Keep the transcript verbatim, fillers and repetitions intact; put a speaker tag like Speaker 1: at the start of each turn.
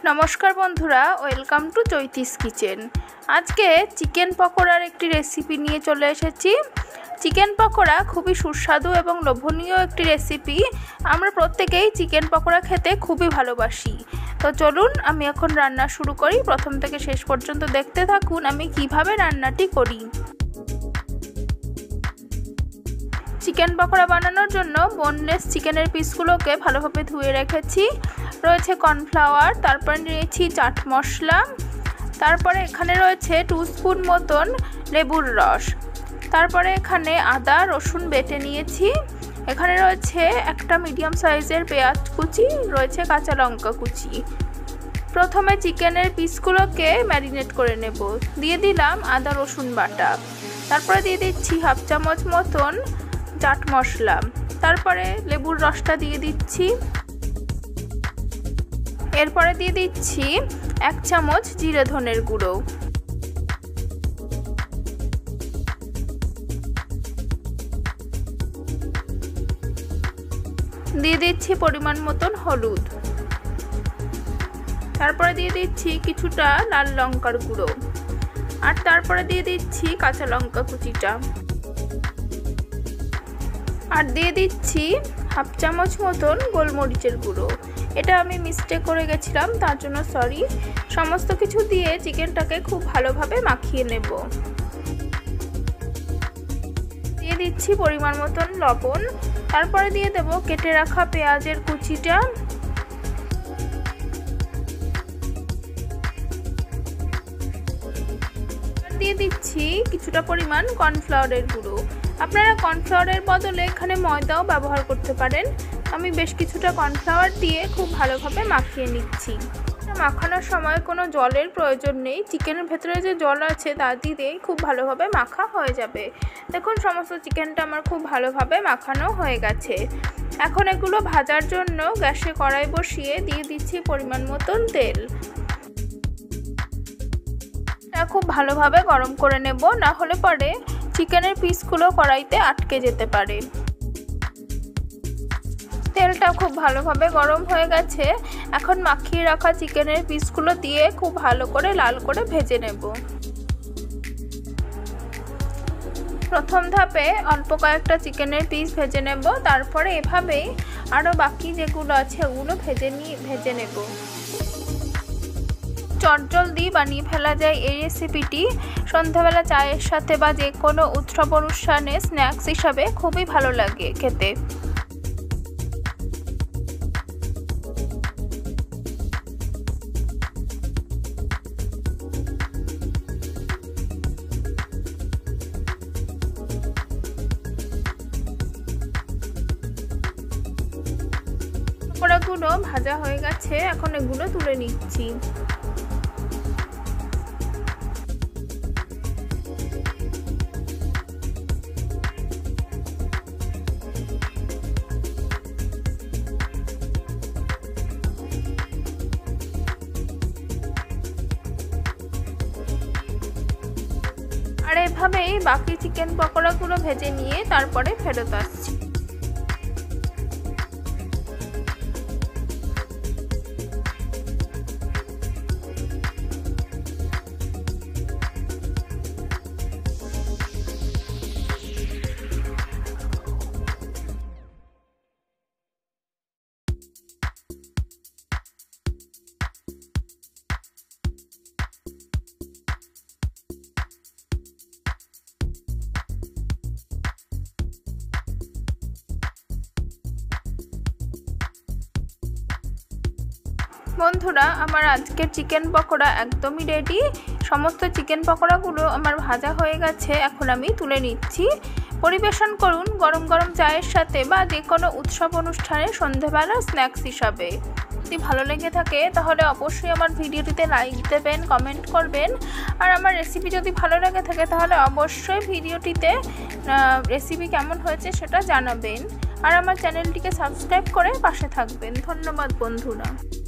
Speaker 1: नमस्कार बंधुरा welcome to चैतिस kitchen. आज के चिकेन पकोड़ार एक रेसिपि निये चले एसेछि। चिकेन पकोड़ा खूबই সুস্বাদু এবং লোভনীয় একটি রেসিপি। আমরা প্রত্যেকেই চিকেন পকোড়া খেতে খুবই ভালোবাসি। তো চলুন আমি এখন রান্না শুরু করি। প্রথম থেকে শেষ পর্যন্ত দেখতে থাকুন আমি কিভাবে রান্নাটি করি। চিকেন পকোড়া বানানোর জন্য বোনলেস চিকেনের পিসগুলোকে ভালোভাবে ধুয়ে রেখেছি। রয়েছে কর্নফ্লাওয়ার, তারপর নিয়েছি চাট মশলা, তারপরে এখানে রয়েছে টু স্পুন মতন লেবুর রস, তারপরে এখানে আদা রসুন বেটে নিয়েছি। এখানে রয়েছে একটা মিডিয়াম সাইজের পেঁয়াজ কুচি, রয়েছে কাঁচা লঙ্কা কুচি। প্রথমে চিকেনের পিসগুলোকে ম্যারিনেট করে নেব। দিয়ে দিলাম আদা রসুন বাটা, তারপরে দিয়ে দিচ্ছি হাফ চামচ মতন চাট মশলা, তারপরে লেবুর রসটা দিয়ে দিচ্ছি। এরপরে দিয়ে দিচ্ছি এক চামচ জিরে ধনের গুঁড়ো, দিয়ে দিচ্ছি পরিমাণ মতন হলুদ, তারপরে দিয়ে দিচ্ছি কিছুটা লাল লঙ্কার গুঁড়ো, আর তারপরে দিয়ে দিচ্ছি কাঁচা লঙ্কা কুচিটা, আর দিয়ে দিচ্ছি হাফ চামচ মতন গোলমরিচের গুঁড়ো। এটা আমি মিস্টেক করে গেছিলাম, তার জন্য সরি। সমস্ত কিছু দিয়ে চিকেনটাকে খুব ভালোভাবে মাখিয়ে নেব। দিয়ে দিচ্ছি পরিমাণ মতন লবণ, তারপরে দিয়ে দেব কেটে রাখা পেঁয়াজের কুচিটা, দিয়ে দিচ্ছি কিছুটা পরিমাণ কর্নফ্লাওয়ারের গুঁড়ো। আপনারা কর্নফ্লাওয়ারের বদলে এখানে ময়দাও ব্যবহার করতে পারেন। আমি বেশ কিছুটা কর্নফ্লাওয়ার দিয়ে খুব ভালোভাবে মাখিয়ে নিচ্ছি। মাখানোর সময় কোনো জলের প্রয়োজন নেই, চিকেনের ভেতরে যে জল আছে তা দিয়েই খুব ভালোভাবে মাখা হয়ে যাবে। দেখুন সমস্ত চিকেনটা আমার খুব ভালোভাবে মাখানো হয়ে গেছে। এখন এগুলো ভাজার জন্য গ্যাসে কড়াই বসিয়ে দিয়ে দিচ্ছি পরিমাণ মতন তেল। এটা খুব ভালোভাবে গরম করে নেব, না হলে পরে চিকেনের পিসগুলো কড়াইতে আটকে যেতে পারে। তেলটা খুব ভালোভাবে গরম হয়ে গেছে। এখন মাখিয়ে রাখা চিকেনের পিসগুলো দিয়ে খুব ভালো করে লাল করে ভেজে নেব। প্রথম ধাপে অল্প কয়েকটা চিকেনের পিস ভেজে নেব, তারপরে এভাবেই আরও বাকি যেগুলো আছে ওগুলো ভেজে নিয়ে ভেজে নেব। চটজলদি বানিয়ে ফেলা যায় এই রেসিপিটি। সন্ধ্যাবেলা চায়ের সাথে বা যে কোনো উৎসব অনুষ্ঠানে স্ন্যাক্স হিসাবে খুবই ভালো লাগে খেতে। পকোড়াগুলো ভাজা হয়ে গেছে, এখন এগুলো তুলে নিচ্ছি। আর এভাবেই বাকি চিকেন পকোড়াগুলো ভেজে নিয়ে তারপরে ফেরত আসছি। বন্ধুরা আমার আজকের চিকেন পকোড়া একদমই রেডি। সমস্ত চিকেন পকোড়াগুলো আমার ভাজা হয়ে গেছে, এখন আমি তুলে নিচ্ছি। পরিবেশন করুন গরম গরম চায়ের সাথে বা যে কোনো উৎসব অনুষ্ঠানে সন্ধ্যাবেলা স্ন্যাক্স হিসাবে। যদি ভালো লেগে থাকে তাহলে অবশ্যই আমার ভিডিওটিতে লাইক দেবেন, কমেন্ট করবেন। আর আমার রেসিপি যদি ভালো লেগে থাকে তাহলে অবশ্যই ভিডিওটিতে রেসিপি কেমন হয়েছে সেটা জানাবেন। আর আমার চ্যানেলটিকে সাবস্ক্রাইব করে পাশে থাকবেন। ধন্যবাদ বন্ধুরা।